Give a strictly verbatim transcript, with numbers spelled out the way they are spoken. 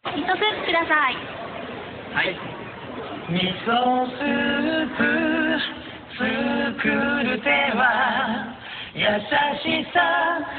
一つください。 はい。味噌スープ作る手は優しさ